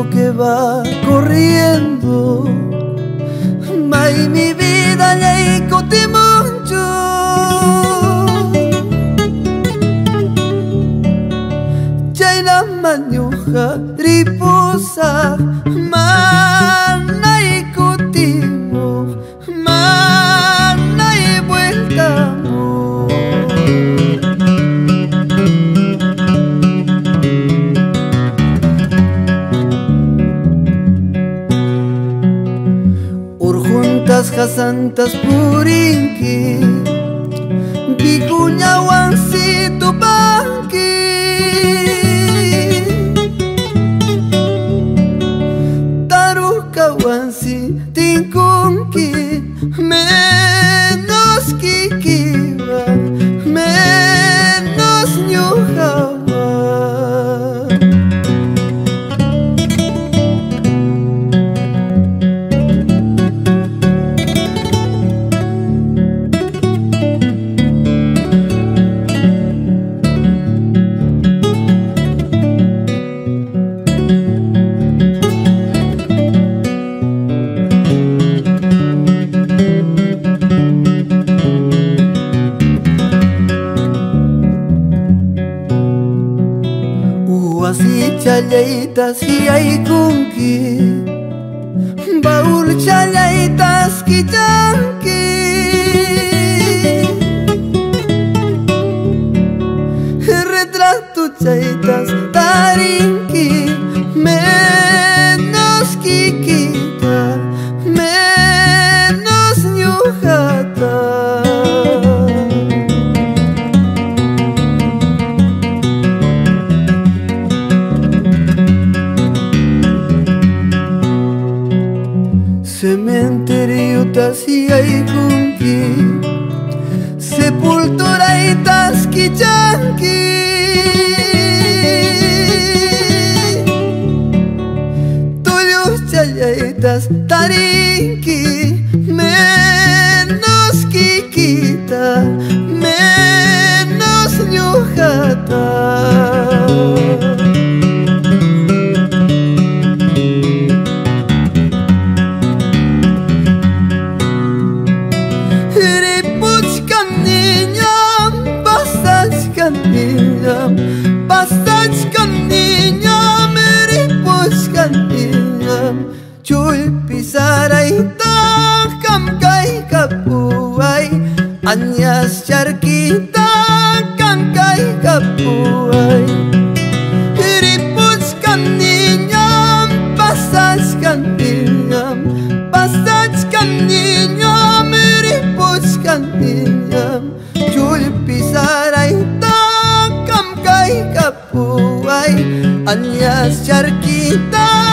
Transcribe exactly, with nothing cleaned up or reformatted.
tiempo que va corriendo, may mi vida ya te mucho. Chayna mañuja riposa, manay kutimo, manay vuelta mo. Urjuntas jasantas purinki, bikunya wansito bangki. Wansi tingkunki menos kikiwa, menos nyuhawa. Wasi chalaytas hiyay kunki, baul chalaytas kitanki. Retrato chaytas tarinki, menos kikita, menos ñuhata. Cementeriutas hiyay kunki, sepulturaitas kichanki. Tuyos chayaitas tarinki, menos kikita, menos ñuhata. Pasachkan niñam, ripuchkan niñam, chuy pisaraita kam kay kapuay, anyas charkita kam kay kapuay. Ripuchkan niñam, pasachkan niñam, pasachkan niñam, ripuchkan niñam, chuy pisaraita kapuay, anyas charkita